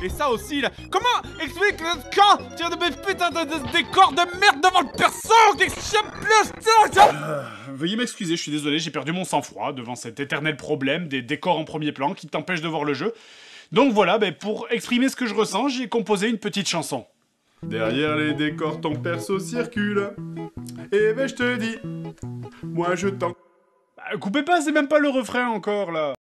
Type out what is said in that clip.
Et ça aussi, là. Comment explique quand tu as de putain de décors de merde devant le perso? Veuillez m'excuser, je suis désolé, j'ai perdu mon sang-froid devant cet éternel problème des décors en premier plan qui t'empêchent de voir le jeu. Donc voilà, pour exprimer ce que je ressens, j'ai composé une petite chanson. Derrière les décors, ton perso circule. Et je te dis, moi je t'en... Coupez pas, c'est même pas le refrain encore, là.